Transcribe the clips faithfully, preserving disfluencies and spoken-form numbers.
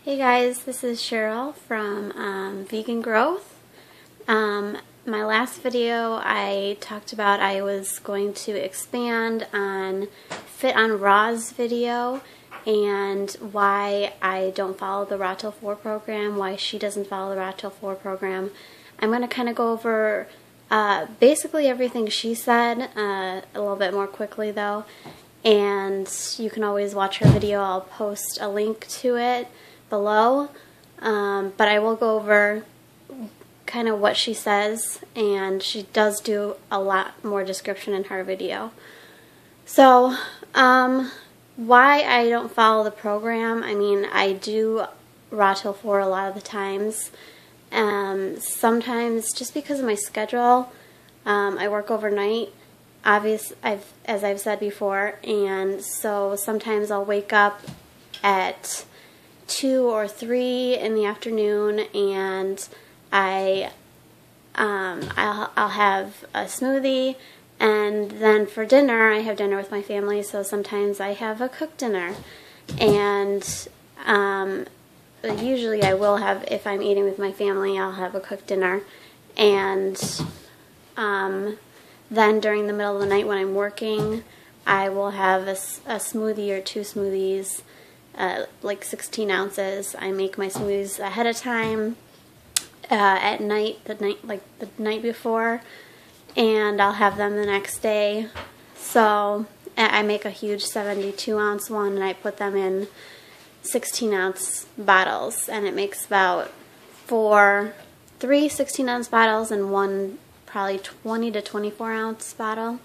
Hey guys, this is Cheryl from um, Vegan Growth. Um, my last video I talked about I was going to expand on Fit on Raw's video and why I don't follow the Rawtill four program, why she doesn't follow the Rawtill four program. I'm going to kind of go over uh, basically everything she said, uh, a little bit more quickly though, and you can always watch her video. I'll post a link to it below, um, but I will go over kind of what she says, and she does do a lot more description in her video. So, um, why I don't follow the program, I mean, I do Rawtill four a lot of the times. Um, sometimes just because of my schedule, um, I work overnight, obvious, I've, as I've said before, and so sometimes I'll wake up at two or three in the afternoon, and I um, I'll, I'll have a smoothie, and then for dinner I have dinner with my family, so sometimes I have a cooked dinner, and um, usually I will have, if I'm eating with my family, I'll have a cooked dinner, and um, then during the middle of the night when I'm working, I will have a, a smoothie or two smoothies. Uh, like sixteen ounces. I make my smoothies ahead of time, uh, at night, the night like the night before, and I'll have them the next day. So I make a huge seventy-two ounce one, and I put them in sixteen ounce bottles, and it makes about four, three sixteen ounce bottles and one probably twenty to twenty-four ounce bottle.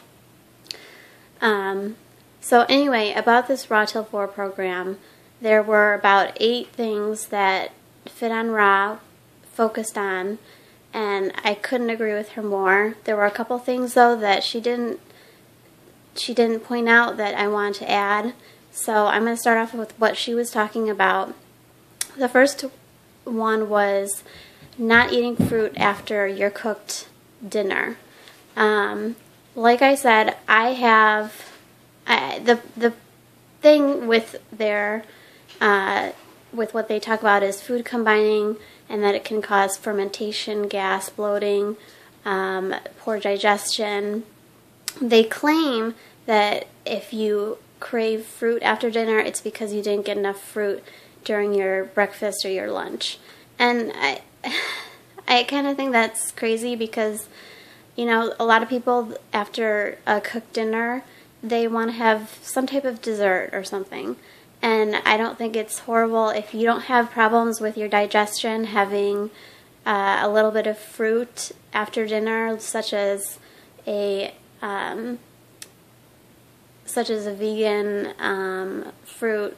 Um, so anyway, about this Rawtill four program, there were about eight things that Fit on Raw focused on, and I couldn't agree with her more. There were a couple things though that she didn't she didn't point out that I wanted to add. So I'm going to start off with what she was talking about. The first one was not eating fruit after your cooked dinner. Um, like I said, I have I, the the thing with their Uh, with what they talk about is food combining, and that it can cause fermentation, gas, bloating, um, poor digestion. They claim that if you crave fruit after dinner, it's because you didn't get enough fruit during your breakfast or your lunch. And I, I kind of think that's crazy because, you know, a lot of people after a cooked dinner, they want to have some type of dessert or something. And I don't think it's horrible if you don't have problems with your digestion having uh, a little bit of fruit after dinner, such as a um, such as a vegan um, fruit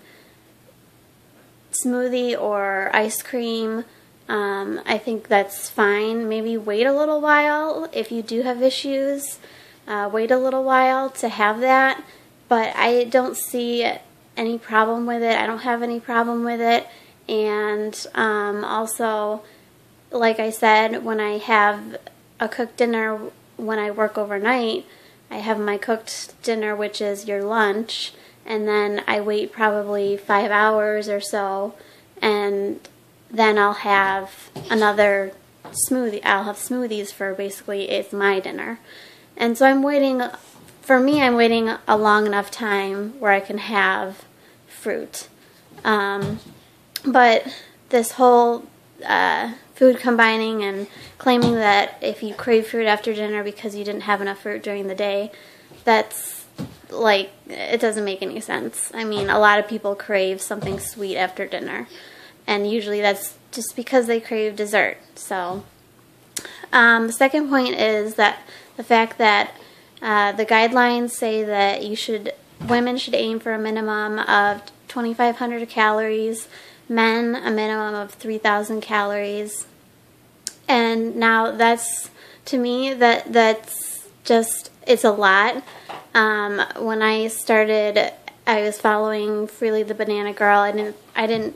smoothie or ice cream. Um, I think that's fine. Maybe wait a little while if you do have issues. Uh, wait a little while to have that, but I don't see any problem with it. I don't have any problem with it. And um, also, like I said, when I have a cooked dinner, when I work overnight, I have my cooked dinner, which is your lunch, and then I wait probably five hours or so, and then I'll have another smoothie. I'll have smoothies for basically it's my dinner. And so I'm waiting, for me, I'm waiting a long enough time where I can have fruit. Um, but this whole uh, food combining and claiming that if you crave fruit after dinner because you didn't have enough fruit during the day, that's like, it doesn't make any sense. I mean, a lot of people crave something sweet after dinner, and usually that's just because they crave dessert. So um, the second point is that the fact that uh, the guidelines say that you should women should aim for a minimum of twenty-five hundred calories, men a minimum of three thousand calories. And now that's, to me, that that's just, it's a lot. Um, when I started, I was following Freely the Banana Girl. I didn't, I didn't,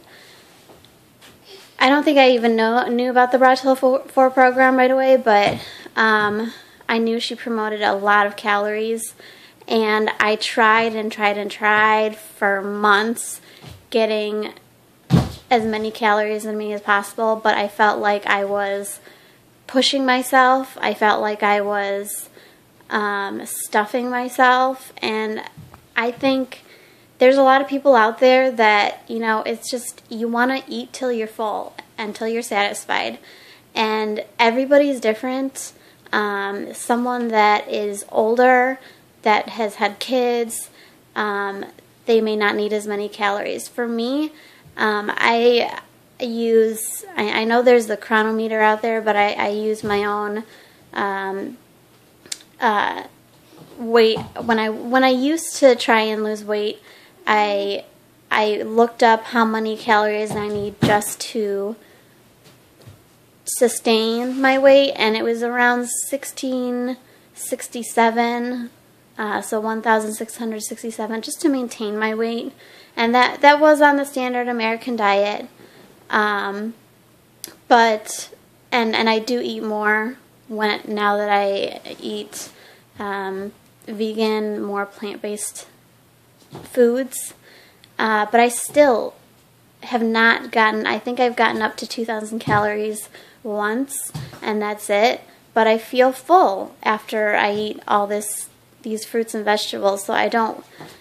I don't think I even know, knew about the Rawtill four program right away, but um, I knew she promoted a lot of calories. And I tried and tried and tried for months getting as many calories in me as possible, but I felt like I was pushing myself. I felt like I was um, stuffing myself, and I think there's a lot of people out there that, you know, it's just, you want to eat till you're full, until you're satisfied, and everybody's different. Um, someone that is older, that has had kids, um, they may not need as many calories. For me, um, I use, I, I know there's the chronometer out there, but I, I use my own um, uh, weight. When I when I used to try and lose weight, I I looked up how many calories I need just to sustain my weight, and it was around sixteen sixty-seven, uh, so one thousand six hundred sixty-seven, just to maintain my weight, and that that was on the standard American diet. Um, but and and I do eat more when now that I eat um, vegan, more plant-based foods, uh, but I still have not gotten, I think I've gotten up to two thousand calories once, and that's it, but I feel full after I eat all this these fruits and vegetables, so I don't,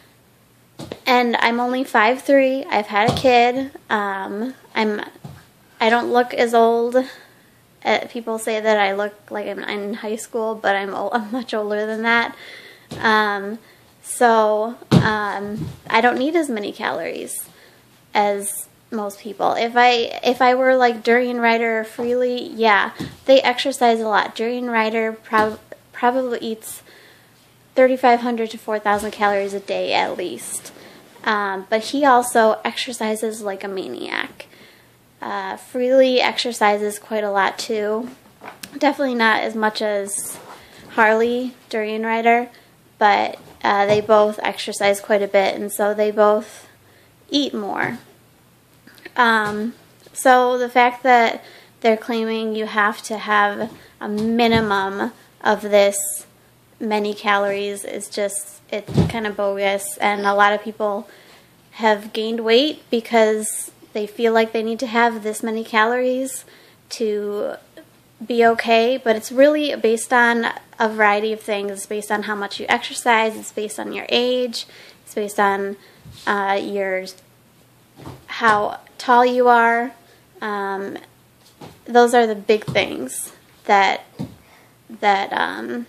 and I'm only five three, I've had a kid, um, I'm, I don't look as old. Uh, people say that I look like I'm in high school, but I'm, old, I'm much older than that, um, so um, I don't need as many calories as most people. If I if I were like Durian Rider or Freely, yeah, they exercise a lot. Durian Rider prob probably eats thirty-five hundred to four thousand calories a day at least. Um, but he also exercises like a maniac. Uh, Freely exercises quite a lot too. Definitely not as much as Harley, Durian Rider, but uh, they both exercise quite a bit, and so they both eat more. Um, so the fact that they're claiming you have to have a minimum of this many calories is just, it's kind of bogus, and a lot of people have gained weight because they feel like they need to have this many calories to be okay, but it's really based on a variety of things. It's based on how much you exercise, it's based on your age, it's based on uh, your how tall you are. Um, those are the big things that that um,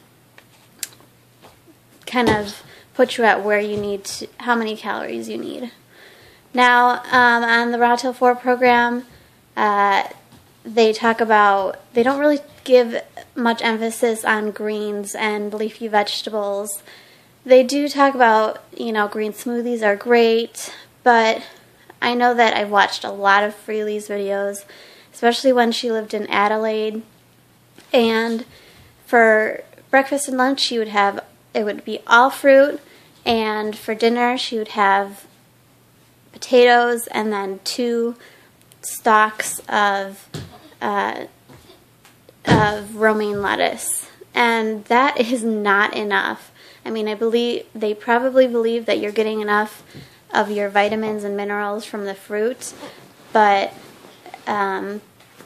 kind of put you at where you need to, how many calories you need. Now, um, on the Rawtill four program, uh, they talk about, they don't really give much emphasis on greens and leafy vegetables. They do talk about, you know, green smoothies are great, but I know that I've watched a lot of Freely's videos, especially when she lived in Adelaide, and for breakfast and lunch she would have, it would be all fruit, and for dinner she would have potatoes and then two stalks of uh, of romaine lettuce, and that is not enough. I mean, I believe they probably believe that you're getting enough of your vitamins and minerals from the fruit, but um,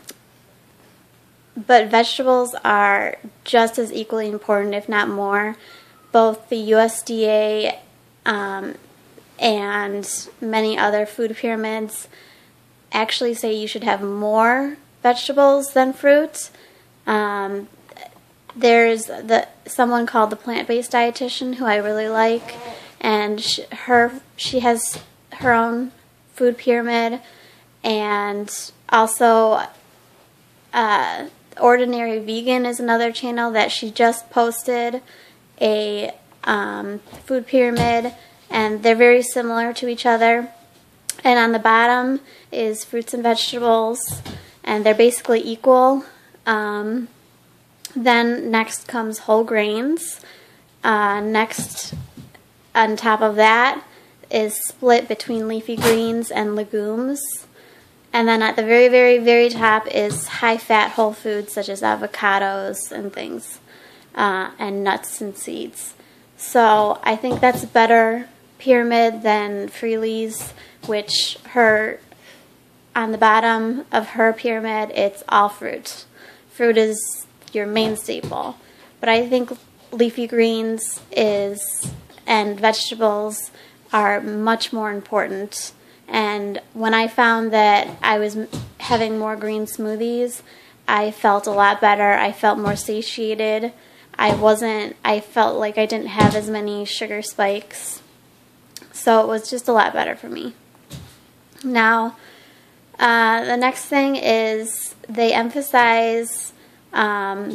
but vegetables are just as equally important, if not more. Both the U S D A um, and many other food pyramids actually say you should have more vegetables than fruit. Um, there's the someone called the plant-based dietitian who I really like, and she, her she has her own food pyramid, and also uh, Ordinary Vegan is another channel that she just posted a um, food pyramid, and they're very similar to each other. And on the bottom is fruits and vegetables, and they're basically equal. Um, then next comes whole grains. Uh, next on top of that is split between leafy greens and legumes. And then at the very, very, very top is high-fat whole foods such as avocados and things, uh, and nuts and seeds. So I think that's a better pyramid than Freely's, which her on the bottom of her pyramid, it's all fruit. Fruit is your main staple. But I think leafy greens is and vegetables are much more important. And when I found that I was having more green smoothies, I felt a lot better. I felt more satiated. I wasn't, I felt like I didn't have as many sugar spikes. So it was just a lot better for me. Now, uh, the next thing is they emphasize um,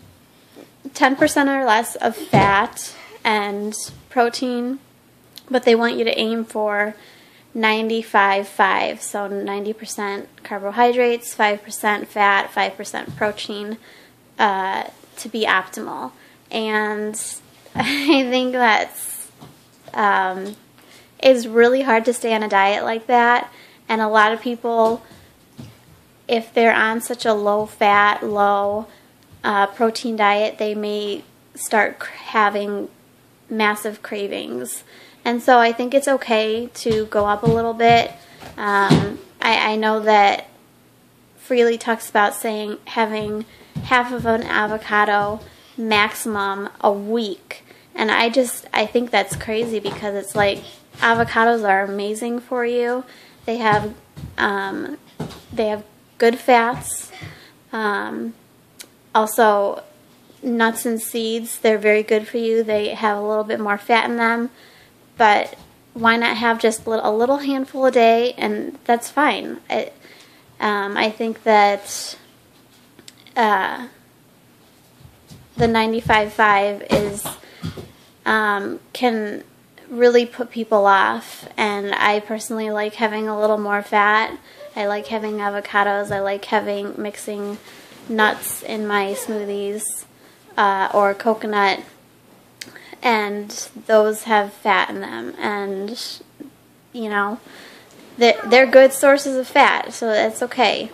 ten percent or less of fat and protein, but they want you to aim for ninety-five five, so ninety percent carbohydrates, five percent fat, five percent protein uh, to be optimal. And I think that's um, it's really hard to stay on a diet like that, and a lot of people, if they're on such a low fat, low uh, protein diet, they may start having massive cravings. And so I think it's okay to go up a little bit. Um, I, I know that Freely talks about saying having half of an avocado maximum a week. And I just, I think that's crazy, because it's like avocados are amazing for you. They have, um, they have good fats. Um, also, nuts and seeds, they're very good for you. They have a little bit more fat in them. But why not have just a little handful a day, and that's fine. It, um, I think that uh, the ninety-five five is um, can really put people off, and I personally like having a little more fat. I like having avocados. I like having mixing nuts in my smoothies uh, or coconut. And those have fat in them, and you know, they're, they're good sources of fat, so that's okay.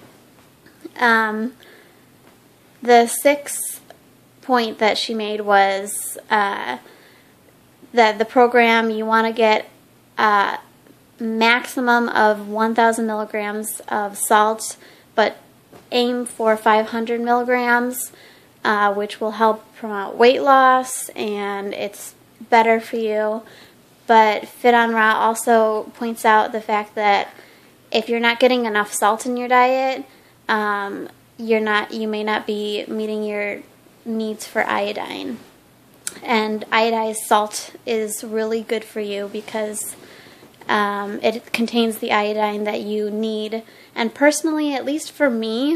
Um, the sixth point that she made was uh, that the program, you want to get a maximum of one thousand milligrams of salt, but aim for five hundred milligrams. Uh, which will help promote weight loss, and it's better for you. But Fit on Raw also points out the fact that if you're not getting enough salt in your diet, um, you're not, you may not be meeting your needs for iodine. And iodized salt is really good for you because um, it contains the iodine that you need. And personally, at least for me,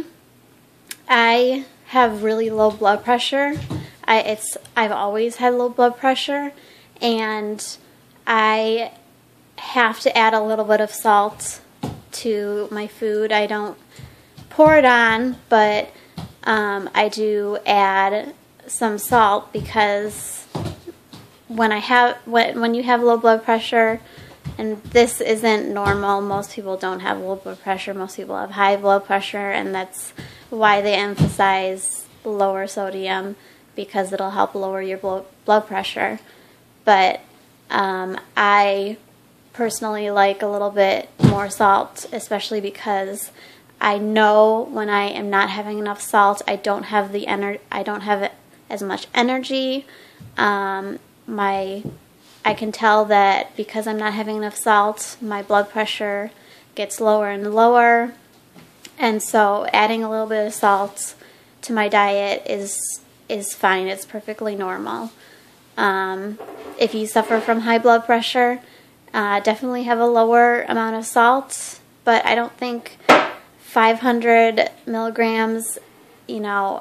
I have really low blood pressure. I it's I've always had low blood pressure, and I have to add a little bit of salt to my food. I don't pour it on, but um, I do add some salt, because when I have when when you have low blood pressure, and this isn't normal, most people don't have low blood pressure. Most people have high blood pressure, and that's why they emphasize lower sodium, because it'll help lower your blood pressure. But um, I personally like a little bit more salt, especially because I know when I am not having enough salt, I don't have the ener I don't have as much energy. Um, my I can tell that because I'm not having enough salt, my blood pressure gets lower and lower. And so adding a little bit of salt to my diet is is fine. It's perfectly normal. Um, if you suffer from high blood pressure, uh, definitely have a lower amount of salt. But I don't think five hundred milligrams, you know,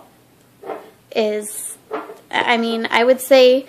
is. I mean, I would say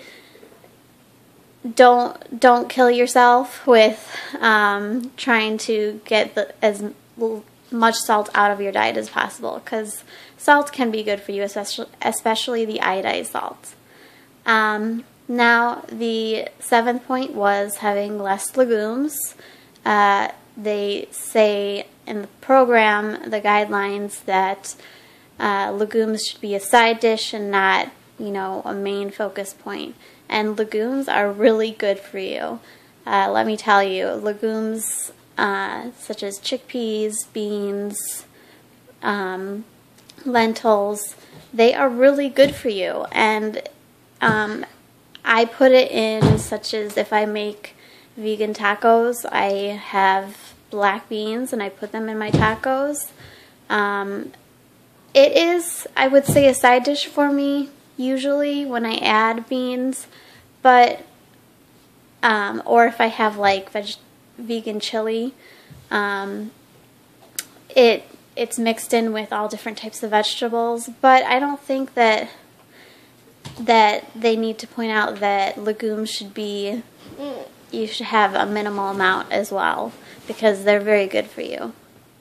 don't don't kill yourself with um, trying to get the, as much salt out of your diet as possible, because salt can be good for you, especially, especially the iodized salt. Um, now, the seventh point was having less legumes. Uh, they say in the program, the guidelines, that uh, legumes should be a side dish and not, you know, a main focus point. And legumes are really good for you. Uh, let me tell you, legumes uh, such as chickpeas, beans, um, lentils. They are really good for you, and um, I put it in, such as if I make vegan tacos, I have black beans and I put them in my tacos. Um, it is, I would say, a side dish for me usually when I add beans, but um, or if I have like veg vegan chili, um, it it's mixed in with all different types of vegetables. But I don't think that that they need to point out that legumes should be, you should have a minimal amount as well, because they're very good for you.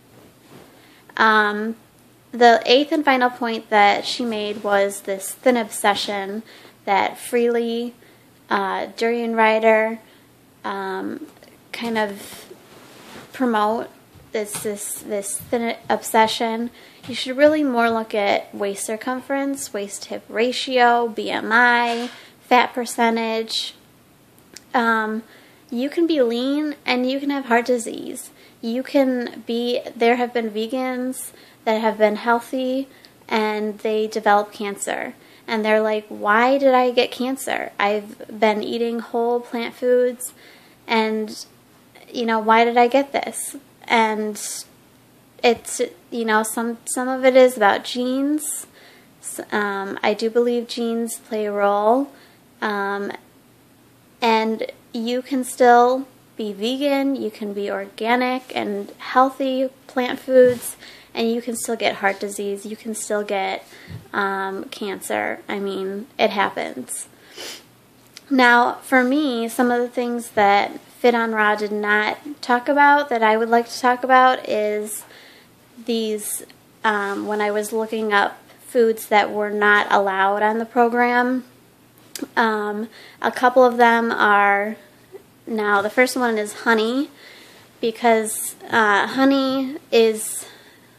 Um, the eighth and final point that she made was this thin obsession that Freely, uh, Durian Rider, um, kind of promote. This, this, this thin obsession. You should really more look at waist circumference, waist hip ratio, B M I, fat percentage. Um, you can be lean and you can have heart disease. You can be, there have been vegans that have been healthy and they develop cancer. And they're like, why did I get cancer? I've been eating whole plant foods and, you know, why did I get this? And it's, you know, some, some of it is about genes. Um, I do believe genes play a role. Um, and you can still be vegan, you can be organic and healthy plant foods, and you can still get heart disease, you can still get um, cancer. I mean, it happens. Now, for me, some of the things that Fit on Raw did not talk about that I would like to talk about is these, um, when I was looking up foods that were not allowed on the program. Um, a couple of them are, now the first one is honey, because uh, honey is,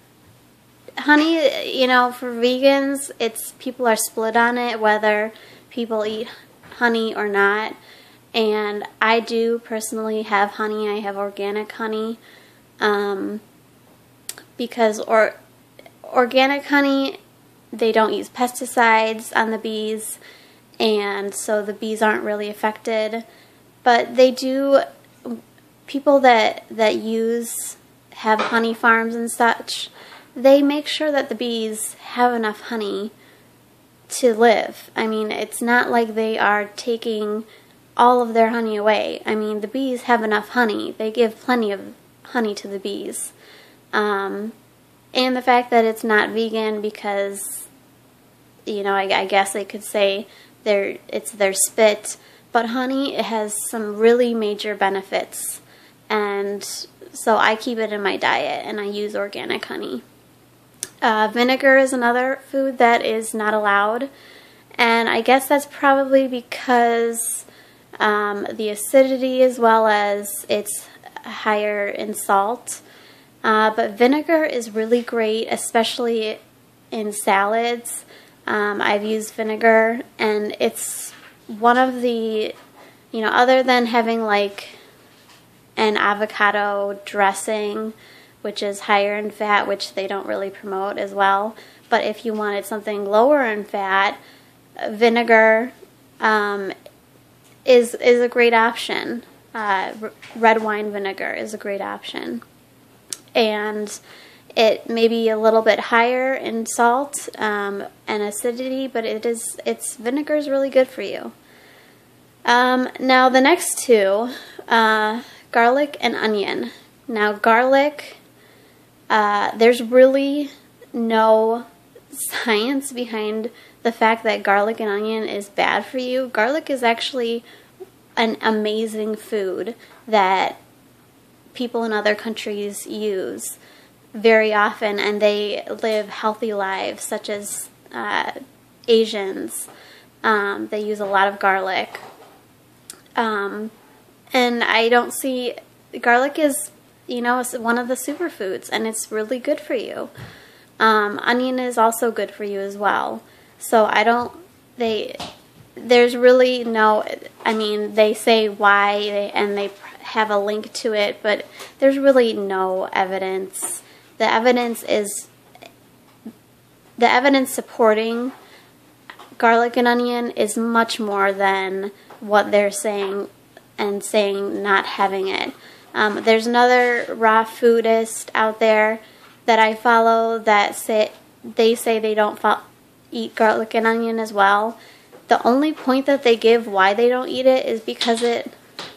honey, you know, for vegans, it's, people are split on it, whether people eat honey or not. And I do personally have honey. I have organic honey, um, because or organic honey, they don't use pesticides on the bees, and so the bees aren't really affected. But they do, people that that use, have honey farms and such, they make sure that the bees have enough honey to live. I mean, it's not like they are taking all of their honey away. I mean, the bees have enough honey. They give plenty of honey to the bees. Um, and the fact that it's not vegan because, you know, I, I guess they could say they're, it's their spit, but honey, it has some really major benefits. And so I keep it in my diet and I use organic honey. Uh, vinegar is another food that is not allowed. And I guess that's probably because Um, the acidity, as well as it's higher in salt. Uh, but vinegar is really great, especially in salads. Um, I've used vinegar, and it's one of the, you know, other than having like an avocado dressing, which is higher in fat, which they don't really promote as well. But if you wanted something lower in fat, vinegar um, is is a great option. Uh, red wine vinegar is a great option, and it may be a little bit higher in salt um, and acidity, but it is it's vinegar is really good for you. Um, now the next two, uh, garlic and onion. Now garlic, uh, there's really no science behind the fact that garlic and onion is bad for you. Garlic is actually an amazing food that people in other countries use very often, and they live healthy lives, such as uh, Asians. Um, they use a lot of garlic. Um, and I don't see, garlic is, you know, one of the superfoods, and it's really good for you. Um, onion is also good for you as well. So I don't, they, there's really no, I mean, they say why, they, and they have a link to it, but there's really no evidence. The evidence is, the evidence supporting garlic and onion is much more than what they're saying and saying not having it. Um, there's another raw foodist out there that I follow that say they say they don't eat garlic and onion as well. The only point that they give why they don't eat it is because it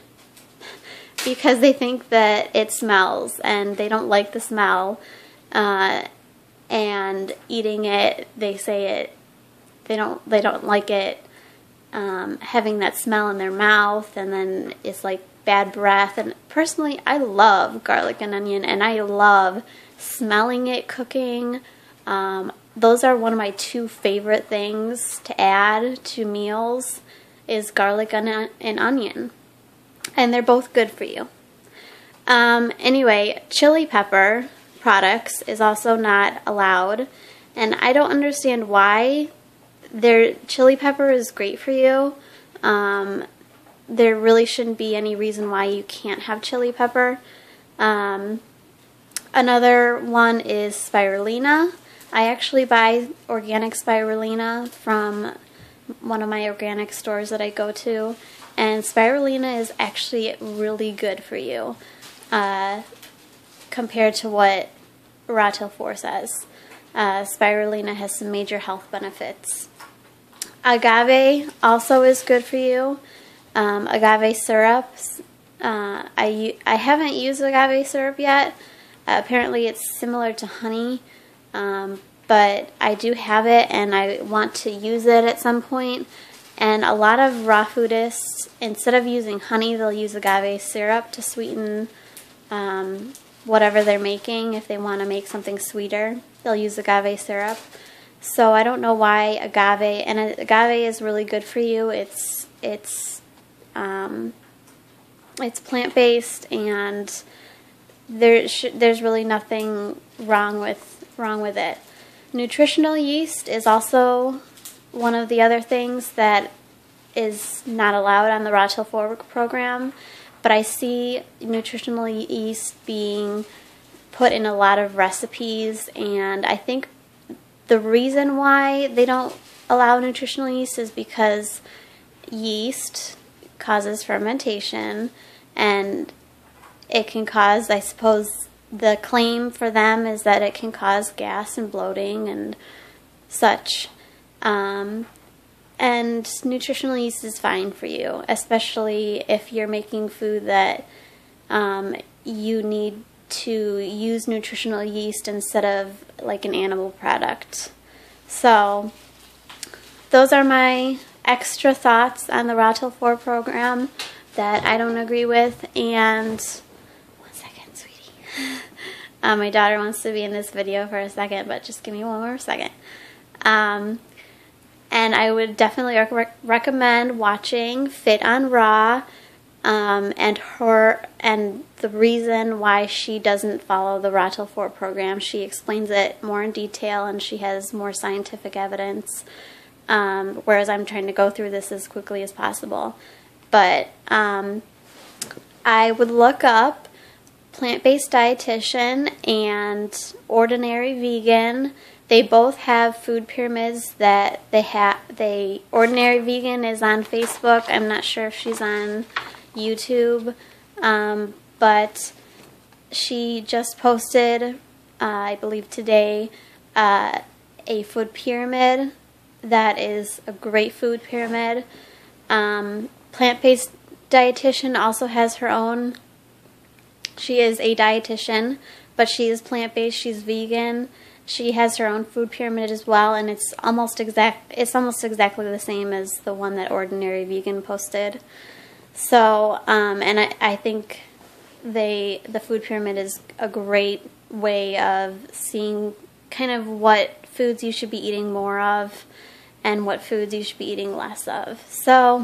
because they think that it smells and they don't like the smell. Uh, and eating it, they say it they don't they don't like it um, having that smell in their mouth, and then it's like bad breath. And personally, I love garlic and onion, and I love smelling it cooking. Um, those are one of my two favorite things to add to meals is garlic and, and onion. And they're both good for you. Um, anyway, chili pepper products is also not allowed. And I don't understand why. Their chili pepper is great for you. Um, there really shouldn't be any reason why you can't have chili pepper. Um, another one is spirulina. I actually buy organic spirulina from one of my organic stores that I go to, and spirulina is actually really good for you uh, compared to what Rawtill four says. Uh, spirulina has some major health benefits. Agave also is good for you. Um, agave syrups. Uh, I, I haven't used agave syrup yet. Uh, apparently it's similar to honey, um, but I do have it and I want to use it at some point. And a lot of raw foodists, instead of using honey, they'll use agave syrup to sweeten um, whatever they're making. If they want to make something sweeter, they'll use agave syrup. So I don't know why agave, and agave is really good for you. It's it's um, it's plant-based, and there sh there's really nothing wrong with wrong with it. Nutritional yeast is also one of the other things that is not allowed on the Rawtill four program, but I see nutritional yeast being put in a lot of recipes, and I think the reason why they don't allow nutritional yeast is because yeast causes fermentation, and it can cause, I suppose, the claim for them is that it can cause gas and bloating and such. Um, and nutritional yeast is fine for you, especially if you're making food that um, you need to use nutritional yeast instead of like an animal product. So those are my extra thoughts on the Rawtill four program that I don't agree with. And one second, sweetie. uh, my daughter wants to be in this video for a second, but just give me one more second. Um, and I would definitely rec recommend watching Fit on Raw. Um, and her and the reason why she doesn't follow the Rawtill four program. She explains it more in detail, and she has more scientific evidence, um, whereas I'm trying to go through this as quickly as possible. But um, I would look up plant-based dietitian and ordinary vegan. They both have food pyramids that they have. They ordinary vegan is on Facebook. I'm not sure if she's on YouTube, um, but she just posted, uh, I believe today, uh, a food pyramid that is a great food pyramid. Um, plant-based dietitian also has her own. She is a dietitian, but she is plant-based. She's vegan. She has her own food pyramid as well, and it's almost exact. It's almost exactly the same as the one that Ordinary Vegan posted. So, um, and I, I think they the food pyramid is a great way of seeing kind of what foods you should be eating more of and what foods you should be eating less of. So,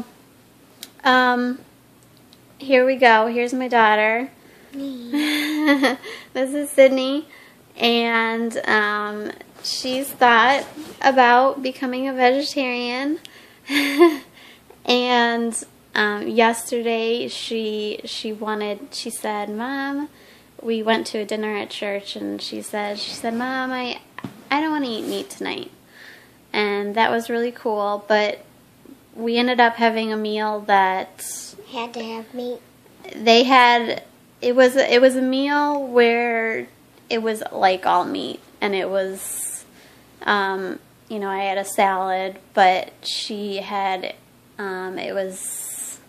um, here we go. Here's my daughter. This is Sydney, and um, she's thought about becoming a vegetarian, and Um, yesterday, she she wanted. She said, "Mom," we went to a dinner at church, and she said, "She said, Mom, I I don't want to eat meat tonight," and that was really cool. But we ended up having a meal that had to have meat. They had. It was it was a meal where it was like all meat, and it was, um, you know, I had a salad, but she had, um, it was.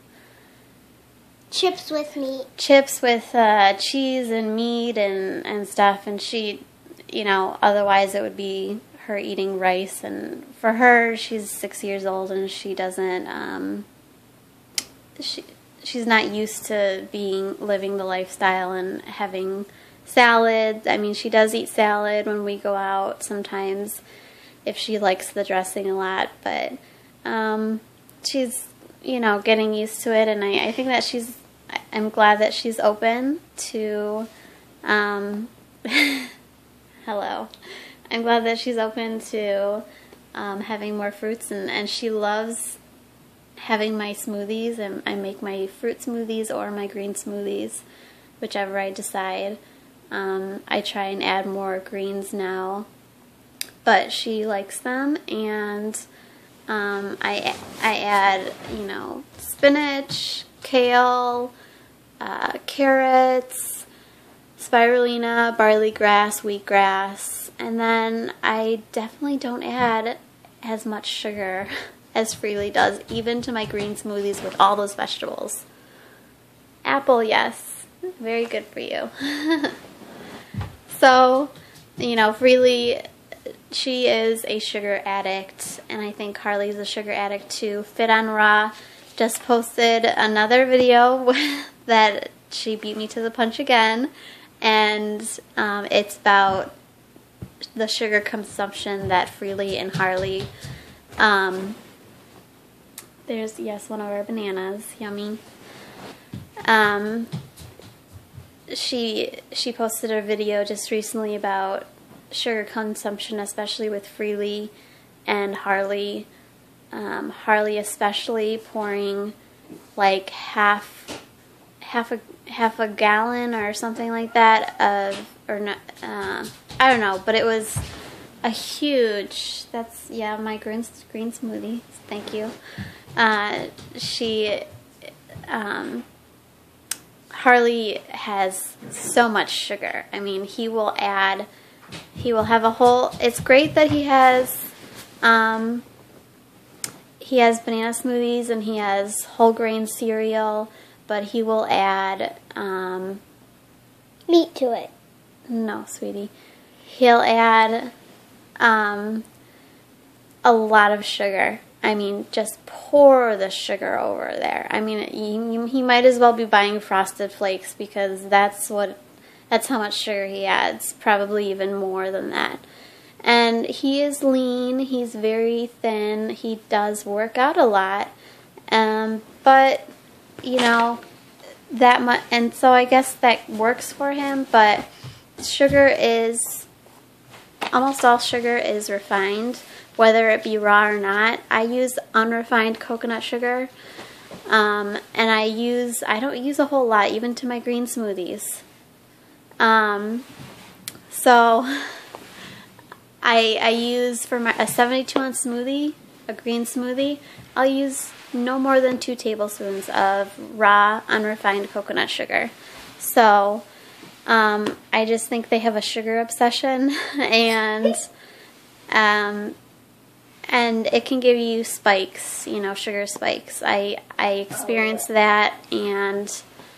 Chips with meat. Chips with uh, cheese and meat and, and stuff. And she, you know, otherwise it would be her eating rice. And for her, she's six years old and she doesn't, um, she, she's not used to being, living the lifestyle and having salad. I mean, she does eat salad when we go out sometimes if she likes the dressing a lot. But um, she's, you know, getting used to it, and I, I think that she's, I'm glad that she's open to, um, hello, I'm glad that she's open to um, having more fruits, and, and she loves having my smoothies, and I make my fruit smoothies or my green smoothies, whichever I decide. Um, I try and add more greens now, but she likes them, and Um, I, I add, you know, spinach, kale, uh, carrots, spirulina, barley grass, wheatgrass, and then I definitely don't add as much sugar as Freely does, even to my green smoothies with all those vegetables. Apple, yes, very good for you. So, you know, Freely, she is a sugar addict, and I think Harley's a sugar addict too. Fit on Raw just posted another video that she beat me to the punch again, and um, it's about the sugar consumption that Freely and Harley, um, there's, yes, one of our bananas, yummy. Um, she, she posted a video just recently about sugar consumption, especially with Freely and Harley. Um, Harley especially pouring like half, half a half a gallon or something like that of, or not, uh, I don't know, but it was a huge. That's yeah, my green green smoothie. Thank you. Uh, she, um, Harley has so much sugar. I mean, he will add. He will have a whole, it's great that he has, um, he has banana smoothies and he has whole grain cereal, but he will add, um, meat to it. No, sweetie. He'll add, um, a lot of sugar. I mean, just pour the sugar over there. I mean, he, he might as well be buying Frosted Flakes, because that's what That's how much sugar he adds, probably even more than that. And he is lean, he's very thin, he does work out a lot, um, but, you know, that much, and so I guess that works for him, but sugar is, almost all sugar is refined, whether it be raw or not. I use unrefined coconut sugar, um, and I use, I don't use a whole lot, even to my green smoothies. Um, so I, I use for my, a seventy-two ounce smoothie, a green smoothie, I'll use no more than two tablespoons of raw, unrefined coconut sugar. So, um, I just think they have a sugar obsession, and, um, and it can give you spikes, you know, sugar spikes. I, I experienced that, and,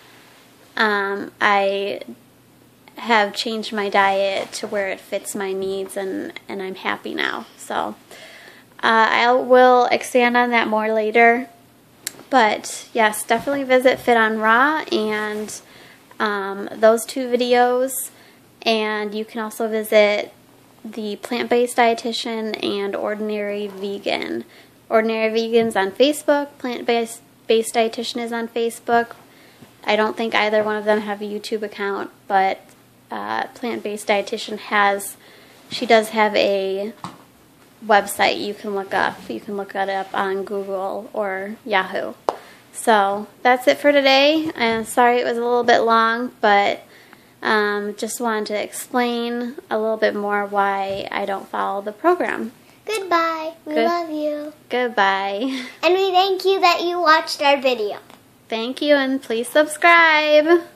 um, I have changed my diet to where it fits my needs, and, and I'm happy now. So uh, I will expand on that more later. But yes, definitely visit Fit on Raw and um, those two videos. And you can also visit the Plant-Based Dietitian and Ordinary Vegan. Ordinary Vegan's on Facebook. Plant-Based Based Dietitian is on Facebook. I don't think either one of them have a YouTube account, but Uh, Plant-Based Dietitian has, she does have a website you can look up. You can look it up on Google or Yahoo. So that's it for today. I'm sorry it was a little bit long, but um, just wanted to explain a little bit more why I don't follow the program. Goodbye. We Good. love you. Goodbye. And we thank you that you watched our video. Thank you, and please subscribe.